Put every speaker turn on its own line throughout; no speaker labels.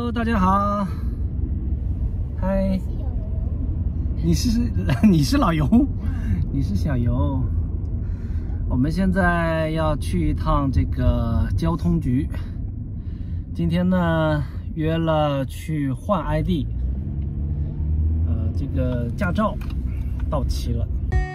Hello， 大家好。嗨，你是老游，你是小游。我们现在要去一趟这个交通局。今天呢约了去换 ID， 这个驾照到期了。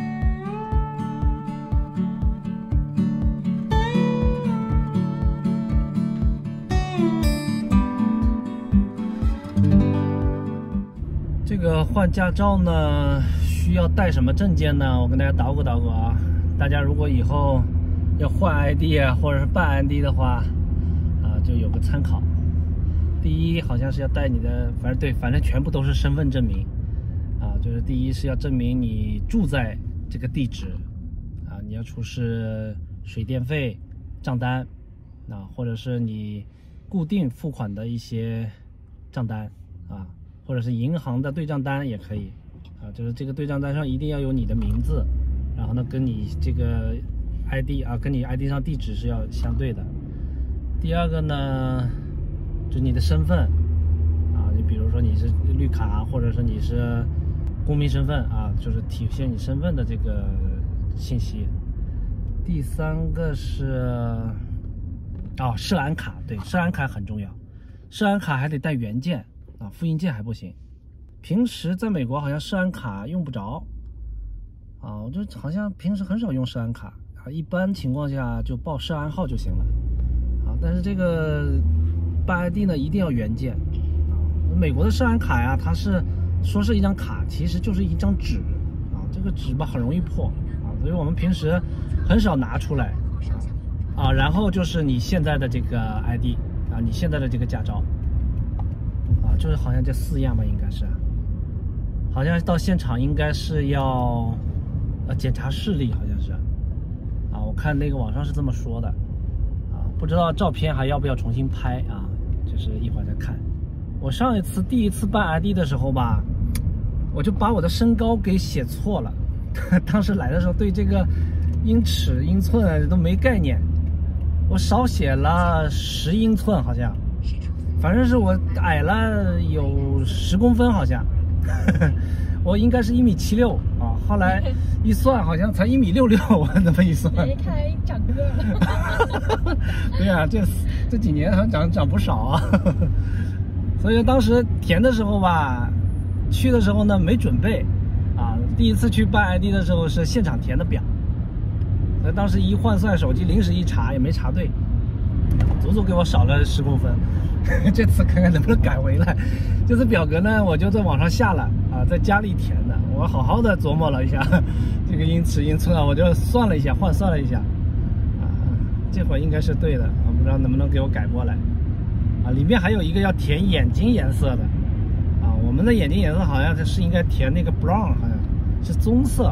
这个换驾照呢，需要带什么证件呢？我跟大家捣鼓捣鼓啊。大家如果以后要换 ID 啊，或者是办 ID 的话，就有个参考。第一，好像是要带你的，反正全部都是身份证明啊。就是第一是要证明你住在这个地址啊，你要出示水电费账单啊，或者是你固定付款的一些账单啊。或者是银行的对账单也可以，就是这个对账单上一定要有你的名字，然后呢跟你这个 ID 啊，跟你 ID 上地址是要相对的。第二个呢，就是你的身份啊，你比如说你是绿卡，或者是你是公民身份啊，就是体现你身份的这个信息。第三个是涉安卡，对，涉安卡很重要，涉安卡还得带原件。复印件还不行，平时在美国好像涉安卡用不着我就好像平时很少用涉安卡一般情况下就报涉安号就行了但是这个办 ID 呢一定要原件美国的涉安卡呀，它是说是一张卡，其实就是一张纸这个纸吧很容易破所以我们平时很少拿出来然后就是你现在的这个 ID 你现在的这个驾照。就是好像这4样吧，应该是，好像到现场应该是要检查视力，好像是我看那个网上是这么说的不知道照片还要不要重新拍就是一会儿再看。我上一次第一次办 ID 的时候吧，我就把我的身高给写错了当时来的时候对这个英尺英寸都没概念，我少写了10英寸好像。反正是我矮了有10公分好像我应该是1.76米后来一算好像才1.66米我那么一算
看来长个了
对啊，这几年好像长不少所以当时填的时候吧，去的时候呢没准备第一次去办 ID 的时候是现场填的表，所以当时一换算手机临时一查也没查对，足足给我少了10公分这次看看能不能改回来。这次表格呢我就在网上下了在家里填的，我好好的琢磨了一下这个英尺英寸我就算了一下，换算了一下这会应该是对的不知道能不能给我改过来里面还有一个要填眼睛颜色的我们的眼睛颜色好像是应该填那个 brown， 好像是棕色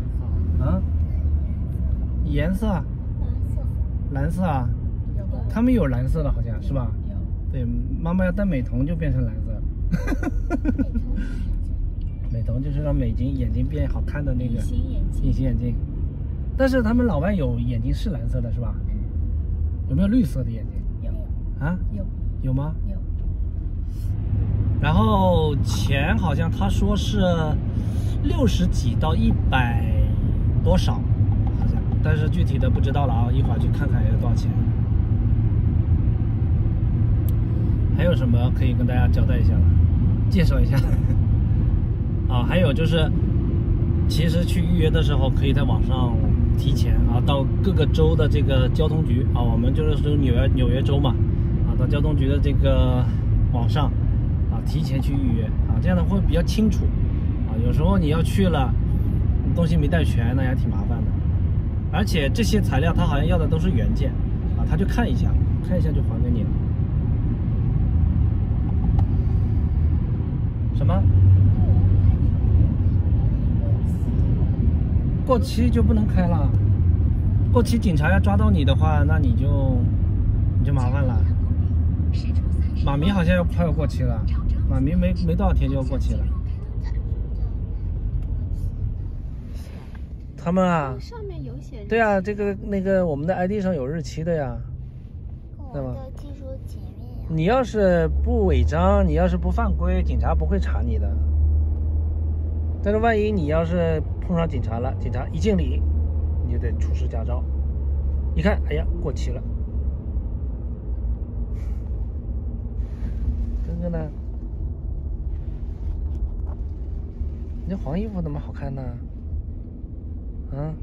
颜色蓝色他们有蓝色的好像是吧？对，妈妈要戴美瞳就变成蓝色美瞳就是让眼睛变好看的那个隐形眼镜。但是他们老外有眼睛是蓝色的是吧？有没有绿色的眼睛？有吗？有。然后钱好像他说是60几到100多少好像，但是具体的不知道了一会儿去看看要多少钱。还有什么可以跟大家交代一下的，介绍一下还有就是其实去预约的时候可以在网上提前到各个州的这个交通局我们就是纽约州嘛到交通局的这个网上提前去预约这样的会比较清楚有时候你要去了东西没带全那也挺麻烦的，而且这些材料他好像要的都是原件他就看一下就还给你了。什么？过期就不能开了？过期警察要抓到你的话，那你就麻烦了。妈咪好像快要过期了，妈咪没多少天就要过期了。他们
上面有写。
对这个我们的 ID 上有日期的呀，
我的技术前面
你要是不违章，你要是不犯规，警察不会查你的。但是万一你要是碰上警察了，警察一敬礼，你就得出示驾照。一看，哎呀，过期了。哥哥呢？你这黄衣服怎么好看呢？啊？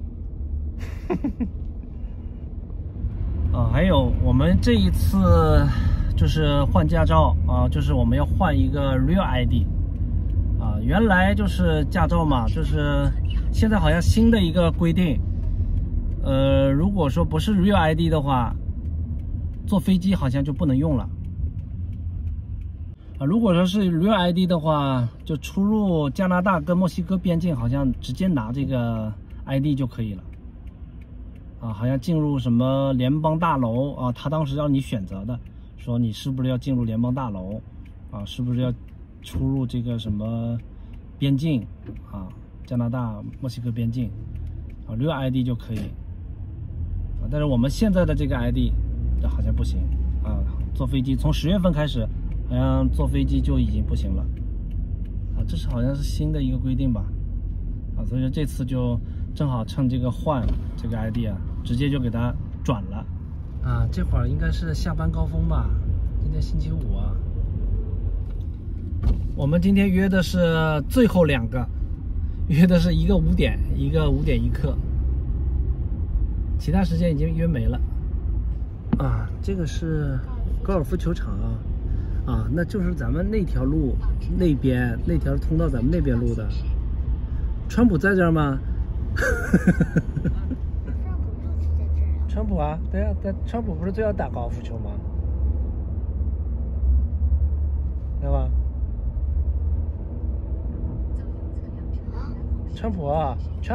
还有我们这一次就是换驾照啊，就是我们要换一个 Real ID 啊。原来就是驾照嘛，就是现在好像新的一个规定，如果说不是 Real ID 的话，坐飞机好像就不能用了啊。如果说是 Real ID 的话，就出入加拿大跟墨西哥边境，好像直接拿这个 ID 就可以了。啊，好像进入什么联邦大楼啊，他当时让你选择的，说你是不是要进入联邦大楼啊，是不是要出入这个什么边境啊，加拿大墨西哥边境啊，Real ID 就可以啊。但是我们现在的这个 ID 好像不行啊，坐飞机从10月份开始，好像坐飞机就已经不行了啊，这是好像是新的一个规定吧啊，所以说这次就正好趁这个换这个 ID 啊，直接就给他转了啊。这会儿应该是下班高峰吧，今天星期五啊。我们今天约的是最后2个，约的是一个5点，一个5点1刻，其他时间已经约没了啊。这个是高尔夫球场啊，那就是咱们那条路那边那条通道咱们那边路的。川普在这儿吗？川普啊，对啊，川普不是最要打高尔夫球吗？对吧？川普啊，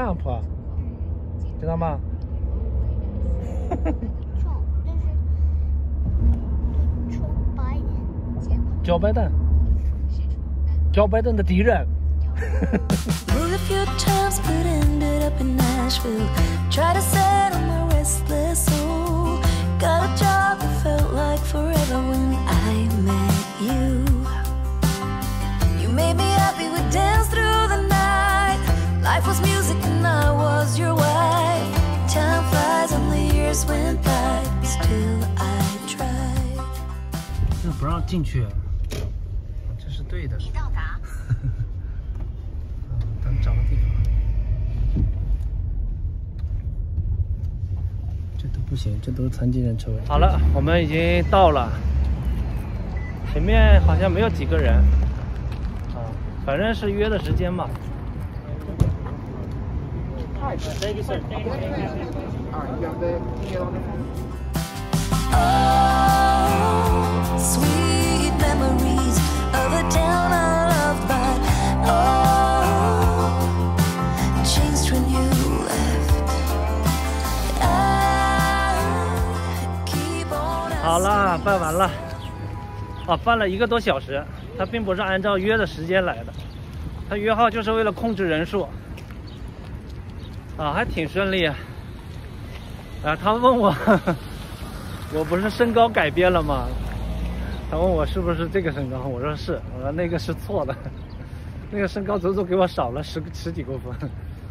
知道吗？Joe Biden的敌人。
Moved a few times, but ended up in Nashville. Tried to settle my restless soul. Got a job that felt like forever when I met you. You made me happy, we danced through the night. Life was music and I was your wife. Time flies and the years went by. Still I tried.
这不让进去，这是对的。
到达。
找个地方，这都不行，这都是残疾人车位。好了，我们已经到了，前面好像没有几个人啊，反正是约的时间嘛。Thank you, sir.
Oh, sweet memories of a town I loved, but oh.Changed when you left. I keep on
好了，办完了。啊，办了1个多小时，他并不是按照约的时间来的，他约号就是为了控制人数。啊，还挺顺利啊。啊，他问我，我不是身高改变了吗？他问我是不是这个身高，我说是，我说那个是错的。那个身高足足给我少了十几公分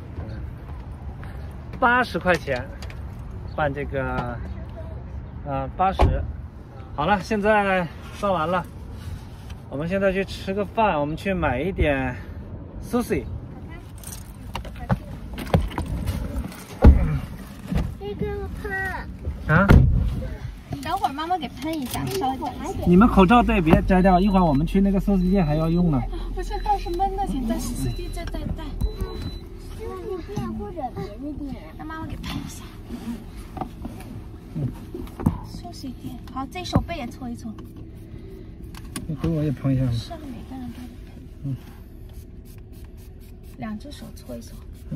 ，80块钱办这个，80。好了，现在办完了，我们现在去吃个饭，我们去买一点 sushi。
这个喷
啊？
等会儿妈妈给喷一下，稍等一下。
你们口罩对别摘掉，一会儿我们去那个寿司店还要用呢。
不是，倒是闷的，请在寿司店再戴。
寿司店或者别的店，
让妈妈给喷一下。寿司店，好，这手背也搓一搓。
你给我也喷一下。
是每个人都得喷。2只手搓一搓。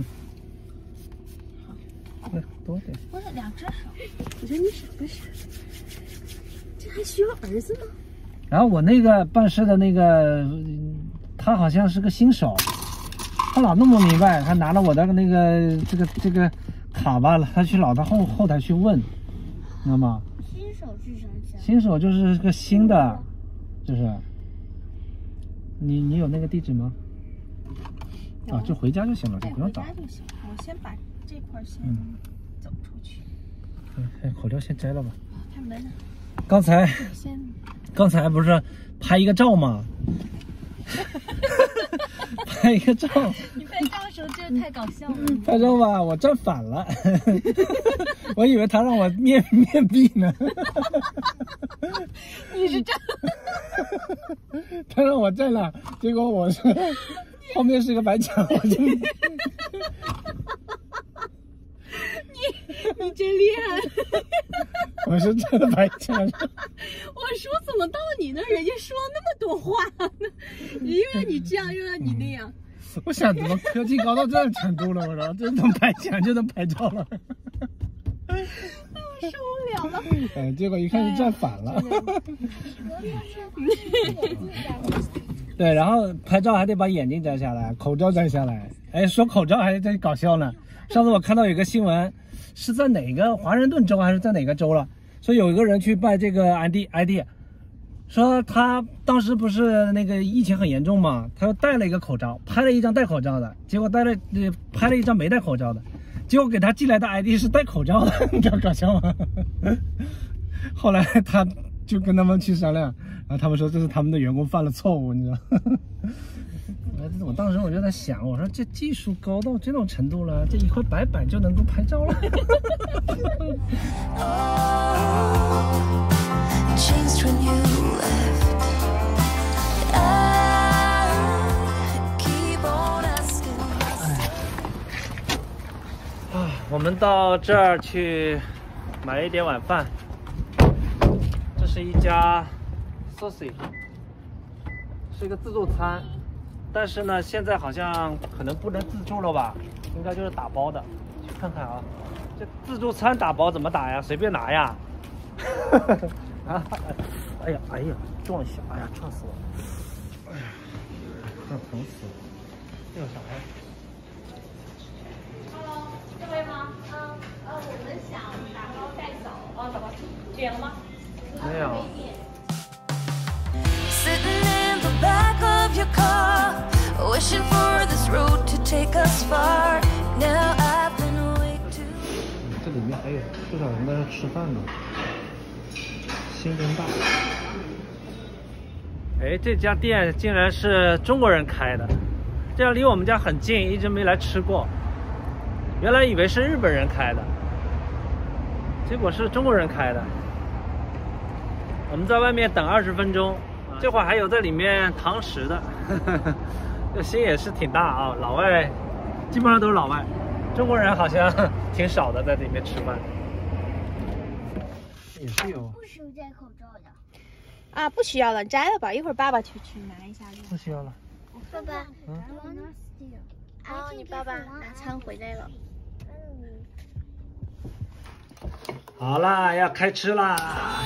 好。多点。
不是2只手。
我说你傻不傻？这还需要儿子吗？
然后我那个办事的那个，他好像是个新手，他老弄不明白，他拿了我的那个这个卡吧了，他去老到后台去问，知道吗？
新手是啥？
新手就是个新的，就是。你有那个地址吗？啊，就回家就行了，就不用找。
回家就行。我先把这块先走出去。
口罩先摘了吧。
开门呢。
刚才不是拍一个照吗？拍一个照。
你拍照的时候真的太搞笑了。
拍照吧，我站反了，我以为他让我面壁呢。
你是站。
他让我站了，结果我是后面是个白墙，我就。
你真厉害！
我是站在白墙上。
我说怎么到你那儿，人家说那么多话呢？又让你这样，又让你那样。
我想怎么科技高到这种程度了？我说这能拍墙就能拍照了。
受不了了。
结果一看就站反了。对，然后拍照还得把眼镜摘下来，口罩摘下来。哎，说口罩还真搞笑呢。上次我看到有个新闻，是在哪个华盛顿州还是在哪个州了？说有一个人去拜这个 ID， 说他当时不是那个疫情很严重嘛，他又戴了一个口罩，拍了一张戴口罩的，结果拍了一张没戴口罩的，结果给他寄来的 ID 是戴口罩的，你知道搞笑吗？后来他就跟他们去商量，然后他们说这是他们的员工犯了错误，你知道。我当时我就在想，我说这技术高到这种程度了，这一块白板就能够拍照了。我们到这儿去买了一点晚饭，这是一家 sausage， 是一个自助餐。但是呢，现在好像可能不能自助了吧，应该就是打包的。去看看啊，这自助餐打包怎么打呀？随便拿呀。啊！哎呀，撞一下，哎呀，撞死我！哎呀，那疼死了。这有啥呀
？Hello， 这位吗？我们想打包带走。打包点了吗？
没有。
Wishing for this road to take us far. Now I've been away too.
这里面还有不少人在这吃饭呢，新增大。哎，这家店竟然是中国人开的，这样离我们家很近，一直没来吃过。原来以为是日本人开的，结果是中国人开的。我们在外面等20分钟，这会儿还有在里面堂食的。这心也是挺大啊，老外基本上都是老外，中国人好像挺少的，在里面吃饭。也是有。
不需要戴口罩的。
啊，不需要了，摘了吧，一会儿爸爸去拿一下。
不需要了。
爸爸，
你爸爸拿餐回来了。
好啦，要开吃啦。